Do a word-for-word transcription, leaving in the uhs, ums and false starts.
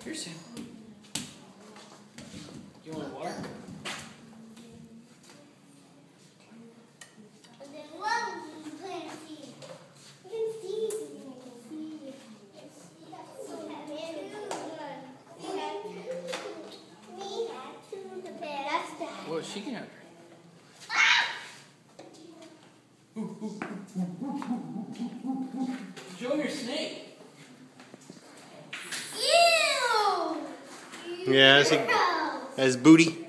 Here, Sam. You want water? And then one you plant seed. You can see it. You can see it. So have two. We have two. We have two to pair. That's that. Well, she can have her. Show your snake. Ew! Yeah, that's, a, that's booty.